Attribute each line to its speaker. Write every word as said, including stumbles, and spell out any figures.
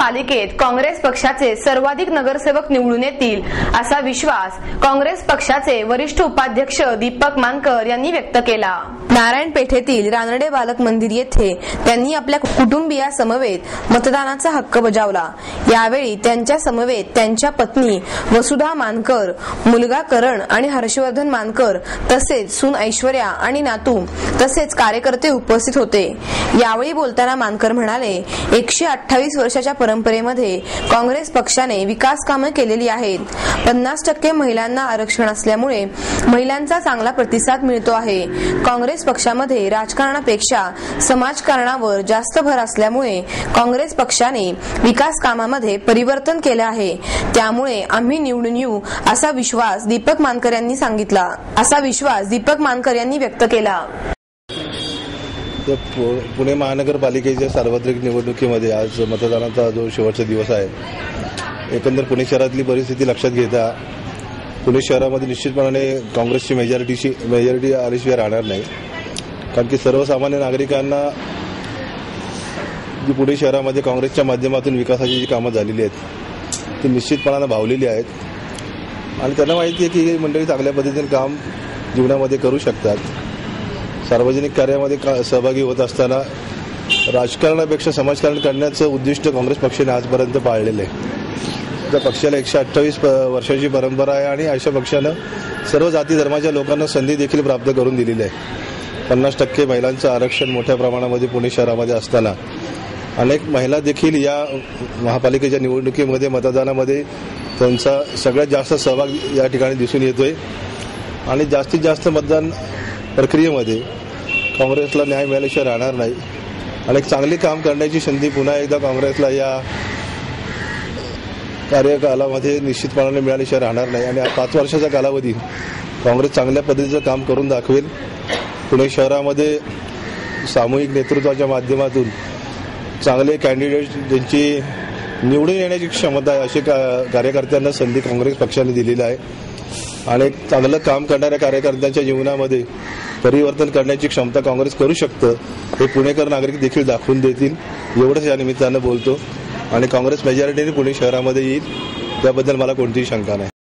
Speaker 1: पालिकेत काँग्रेस पक्षाचे सर्वाधिक नगरसेवक निवडून येतील असा विश्वास काँग्रेस पक्षाचे वरिष्ठ उपाध्यक्ष दीपक मानकर यांनी व्यक्त केला। नारायणपेठेतील रानडे बालक मंदिर येथे त्यांनी आपल्या कुटुंबियासमवेत मतदानाचा हक्क बजावला। यावेळी त्यांच्या समवेत त्यांच्या पत्नी वसुधा मानकर, मुलगा करण आणि हर्षवर्धन मानकर तसेच सून ऐश्वर्या आणि नातू तसेच कार्यकर्ते उपस्थित होते। यावेळी बोलताना मानकर म्हणाले, एकशे अठ्ठावीस वर्षाच्या परंपरेमध्ये काँग्रेस पक्षाने विकास कामे केलेली आहेत। पन्नास टक्के महिलांना आरक्षण असल्यामुळे महिलांचा चांगला प्रतिसाद मिळतो आहे। काँग्रेस पक्षामध्ये राजकारणापेक्षा समाजकारणावर जास्त भर असल्यामुळे काँग्रेस पक्षाने विकास कामामध्ये परिवर्तन केले आहे। त्यामुळे आम्ही निवडून येऊ असा विश्वास दीपक मानकर यांनी सांगितला असा विश्वास दीपक मानकर यांनी व्यक्त केला।
Speaker 2: पुणे महानगरपालिकेच्या सार्वत्रिक निवडणुकीमध्ये आज मतदानाचा जो शेवटचा दिवस आहे, एकंदर पुणे शहरातली परिस्थिती लक्षात घेता पुणे शहरामध्ये निश्चितपणाने काँग्रेसची मेजॉरिटीची मेजॉरिटी आल्याशिवाय राहणार नाही। कारण की सर्वसामान्य नागरिकांना जी पुणे शहरामध्ये काँग्रेसच्या माध्यमातून विकासाची जी कामं झालेली आहेत ती निश्चितपणाने भावलेली आहेत आणि त्यांना माहिती आहे की ही मंडळी चांगल्या पद्धतीने काम जीवनामध्ये करू शकतात। सार्वजनिक कार्यामध्ये सहभागी होत असताना राजकारणापेक्षा समाजकारण करण्याचं उद्दिष्ट काँग्रेस पक्षाने आजपर्यंत पाळलेलं आहे। त्या पक्षाला एकशे अठ्ठावीस वर्षाची परंपरा आहे आणि अशा पक्षानं सर्व जाती धर्माच्या लोकांना संधी देखील प्राप्त करून दिलेली आहे। पन्नास टक्के महिलांचं आरक्षण मोठ्या प्रमाणामध्ये पुणे शहरामध्ये असताना अनेक महिला देखील या महापालिकेच्या निवडणुकीमध्ये मतदानामध्ये त्यांचा सगळ्यात जास्त सहभाग या ठिकाणी दिसून येतोय आणि जास्तीत जास्त मतदान प्रक्रियेमध्ये काँग्रेसला न्याय मिळाल्याशिवाय राहणार नाही आणि एक चांगली काम करण्याची संधी पुन्हा एकदा काँग्रेसला या कार्यकालामध्ये निश्चितपणाने मिळाल्याशिवाय राहणार नाही आणि पाच वर्षाचा कालावधी काँग्रेस चांगल्या पद्धतीचं काम करून दाखवेल। पुणे शहरामध्ये सामूहिक नेतृत्वाच्या माध्यमातून चांगले कॅन्डिडेट ज्यांची निवडून येण्याची क्षमता आहे असे कार्यकर्त्यांना संधी काँग्रेस पक्षाने दिलेली आहे आणि चांगलं काम करणाऱ्या कार्यकर्त्यांच्या जीवनामध्ये परिवर्तन करण्याची क्षमता काँग्रेस करू शकतं हे पुणेकर नागरिक देखील दाखवून देतील एवढंच या निमित्तानं बोलतो आणि काँग्रेस मेजॉरिटीने पुणे शहरामध्ये येईल याबद्दल मला कोणतीही शंका नाही।